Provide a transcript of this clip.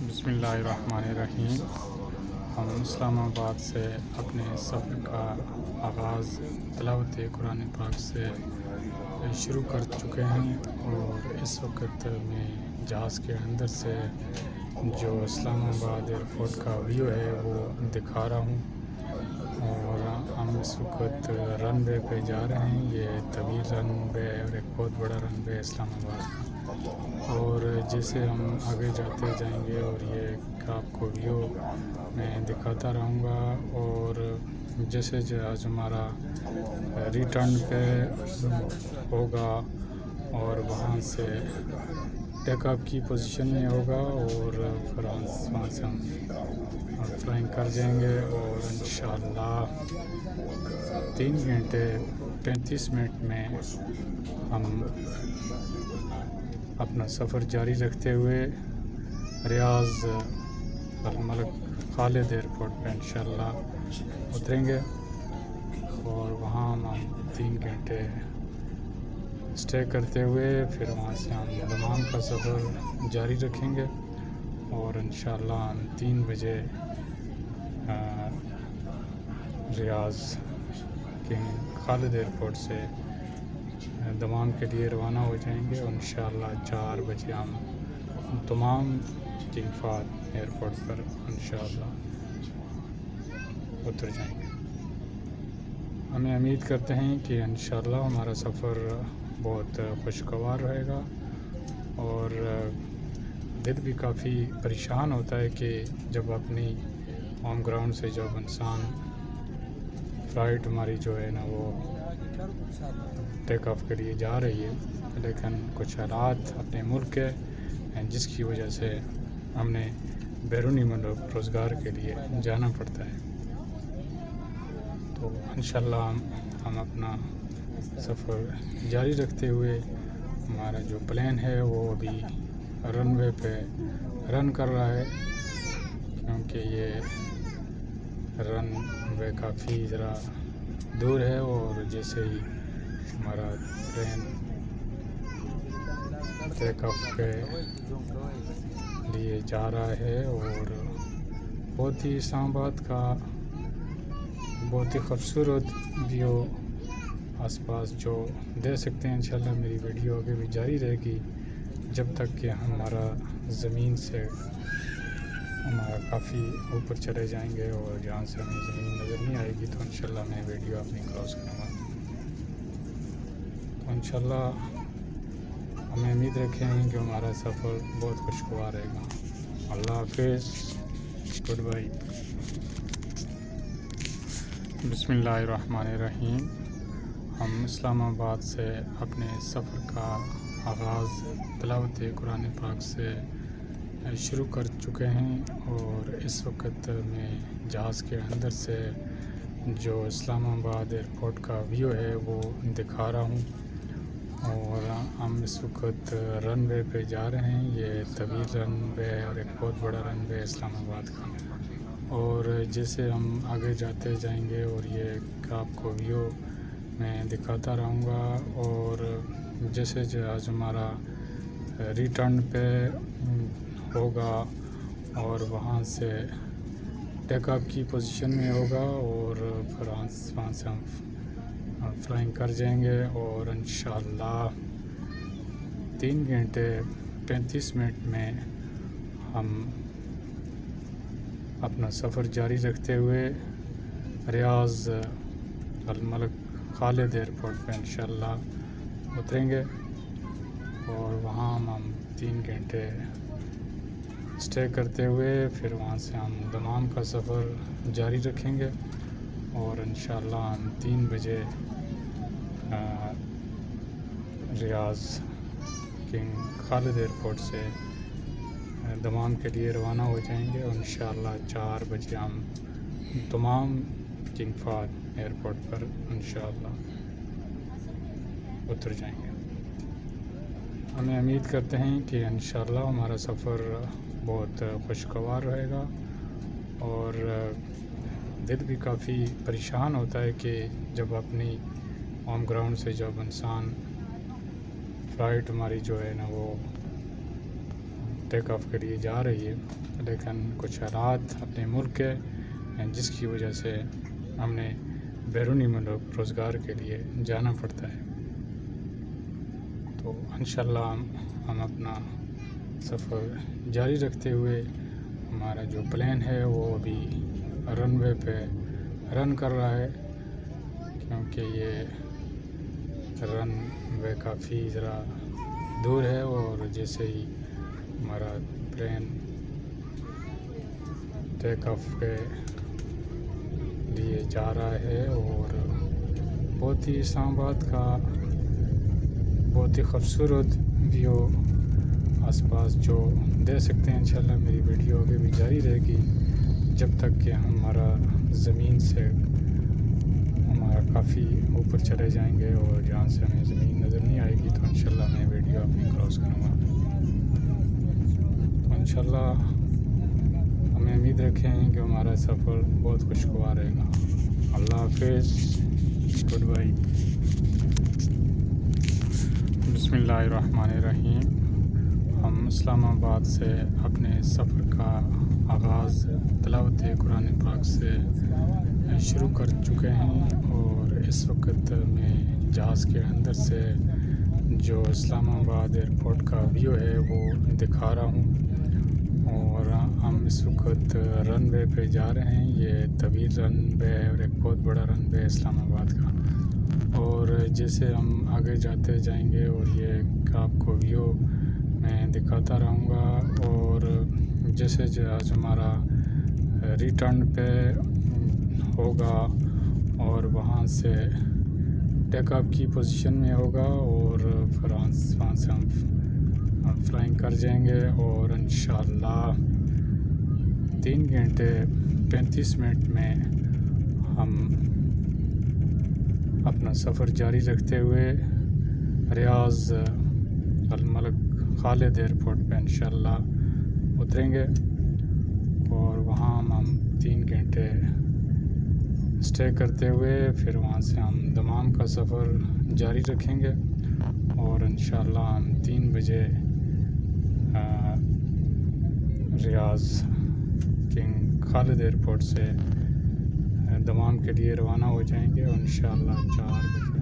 بسم اللہ الرحمن الرحیم۔ ہم اسلام آباد سے اپنے سفر کا آغاز تلاوت قرآن پاک سے شروع کر چکے ہیں اور اس وقت میں جہاز کے اندر سے جو اسلام آباد ایئرپورٹ کا ویو ہے وہ دکھا رہا ہوں، اور ہم اس وقت رن وے پہ جا رہے ہیں۔ یہ طویل رن وے اور ایک بہت بڑا رن وے اسلام آباد کا، اور جیسے ہم آگے جاتے جائیں گے اور یہ آپ کو ویو میں دکھاتا رہوں گا، اور جیسے جہاز ہمارا ریٹرن پہ ہوگا اور وہاں سے ٹیک آف کی پوزیشن میں ہوگا، اور پھر وہاں سے ہم فلائنگ کر جائیں گے، اور انشاءاللہ 3 گھنٹے 35 منٹ میں ہم اپنا سفر جاری رکھتے ہوئے ریاض الملک خالد ایئرپورٹ پہ انشاءاللہ اتریں گے، اور وہاں ہم 3 گھنٹے اسٹے کرتے ہوئے پھر وہاں سے ہم دمام کا سفر جاری رکھیں گے، اور انشاءاللہ ہم 3 بجے ریاض کنگ خالد ایئرپورٹ سے دمام کے لیے روانہ ہو جائیں گے، اور انشاءاللہ 4 بجے ہم دمام کنگ فہد ایئرپورٹ پر انشاءاللہ اتر جائیں گے۔ ہمیں امید کرتے ہیں کہ انشاءاللہ ہمارا سفر بہت خوشگوار رہے گا، اور دل بھی کافی پریشان ہوتا ہے کہ جب اپنی ہوم گراؤنڈ سے جب انسان فلائٹ ہماری جو ہے نا وہ ٹیک آف کے لیے جا رہی ہے، لیکن کچھ حالات اپنے ملک کے جس کی وجہ سے ہم نے بیرونی ملک روزگار کے لیے جانا پڑتا ہے، تو انشاءاللہ ہم اپنا سفر جاری رکھتے ہوئے ہمارا جو پلین ہے وہ ابھی رن وے پہ رن کر رہا ہے، کیونکہ یہ رن وے کافی ذرا دور ہے، اور جیسے ہی ہمارا پلین ٹیک آف کے لیے جا رہا ہے، اور بہت ہی اسلام آباد کا بہت ہی خوبصورت ویو آس پاس جو دے سکتے ہیں۔ انشاءاللہ میری ویڈیو آگے بھی جاری رہے گی جب تک کہ ہمارا زمین سے ہمارا کافی اوپر چلے جائیں گے، اور جہاں سے ہمیں زمین نظر نہیں آئے گی تو انشاءاللہ میں ویڈیو اپنی کراس کروں گا۔ تو انشاءاللہ ہمیں امید رکھیں ہیں کہ ہمارا سفر بہت خوشگوار رہے گا۔ اللہ حافظ، گڈ بائی۔ بسم اللہ الرحمن الرحیم۔ ہم اسلام آباد سے اپنے سفر کا آغاز تلاوت قرآن پاک سے شروع کر چکے ہیں، اور اس وقت میں جہاز کے اندر سے جو اسلام آباد ایئرپورٹ کا ویو ہے وہ دکھا رہا ہوں، اور ہم اس وقت رن وے پہ جا رہے ہیں۔ یہ طویل رن وے اور ایک بہت بڑا رن وے اسلام آباد کا، اور جیسے ہم آگے جاتے جائیں گے اور یہ آپ کو ویو میں دکھاتا رہوں گا، اور جیسے جہاز ہمارا ریٹرن پہ ہوگا اور وہاں سے ٹیک آف کی پوزیشن میں ہوگا، اور پھر وہاں سے ہم فلائنگ کر جائیں گے، اور انشاءاللہ 3 گھنٹے 35 منٹ میں ہم اپنا سفر جاری رکھتے ہوئے ریاض الملک خالد ایئرپورٹ پہ انشاءاللہ اتریں گے، اور وہاں ہم 3 گھنٹے اسٹے کرتے ہوئے پھر وہاں سے ہم دمام کا سفر جاری رکھیں گے، اور انشاءاللہ ہم 3 بجے ریاض کنگ خالد ایئرپورٹ سے دمام کے لیے روانہ ہو جائیں گے، اور انشاءاللہ 4 بجے ہم دمام کنگ فہد ایئرپورٹ پر انشاءاللہ اتر جائیں گے۔ ہمیں امید کرتے ہیں کہ انشاءاللہ ہمارا سفر بہت خوشگوار رہے گا، اور دل بھی کافی پریشان ہوتا ہے کہ جب اپنی ہوم گراؤنڈ سے جب انسان فلائٹ ہماری جو ہے نا وہ ٹیک آف کے لیے جا رہی ہے، لیکن کچھ حالات اپنے ملک کے جس کی وجہ سے ہم نے بیرونی ملک روزگار کے لیے جانا پڑتا ہے۔ تو انشاءاللہ ہم اپنا سفر جاری رکھتے ہوئے ہمارا جو پلین ہے وہ ابھی رن وے پہ رن کر رہا ہے، کیونکہ یہ رن وے کافی ذرا دور ہے، اور جیسے ہی ہمارا پلین ٹیک آف کے لیے جا رہا ہے، اور بہت ہی اسلام آباد کا بہت ہی خوبصورت ویو آس پاس جو دے سکتے ہیں۔ انشاءاللہ میری ویڈیو آگے بھی جاری رہے گی جب تک کہ ہمارا زمین سے ہمارا کافی اوپر چلے جائیں گے، اور جہاں سے ہمیں زمین نظر نہیں آئے گی تو انشاءاللہ میں ویڈیو اپنی کراس کروں گا۔ تو انشاءاللہ ہمیں امید رکھیں کہ ہمارا سفر بہت خوشگوار رہے گا۔ اللہ حافظ، گڈ بائی۔ بسم اللہ الرحمن الرحیم۔ ہم اسلام آباد سے اپنے سفر کا آغاز تلاوت قرآن پاک سے شروع کر چکے ہیں، اور اس وقت میں جہاز کے اندر سے جو اسلام آباد ایئرپورٹ کا ویو ہے وہ دکھا رہا ہوں، اور ہم اس وقت رن وے پہ جا رہے ہیں۔ یہ طویل رن وے ہے اور ایک بہت بڑا رن وے ہے اسلام آباد کا، اور جیسے ہم آگے جاتے جائیں گے اور یہ آپ کو ویو میں دکھاتا رہوں گا، اور جیسے جہاز ہمارا ریٹرن پہ ہوگا اور وہاں سے ٹیک آف کی پوزیشن میں ہوگا، اور پھر وہاں سے ہم فلائنگ کر جائیں گے، اور انشاءاللہ 3 گھنٹے 35 منٹ میں ہم اپنا سفر جاری رکھتے ہوئے ریاض الملک خالد ایئرپورٹ پہ انشاءاللہ اتریں گے، اور وہاں ہم 3 گھنٹے اسٹے کرتے ہوئے پھر وہاں سے ہم دمام کا سفر جاری رکھیں گے، اور انشاءاللہ ہم 3 بجے ریاض کنگ خالد ایئرپورٹ سے دمام کے لیے روانہ ہو جائیں گے، اور انشاءاللہ 4 بجے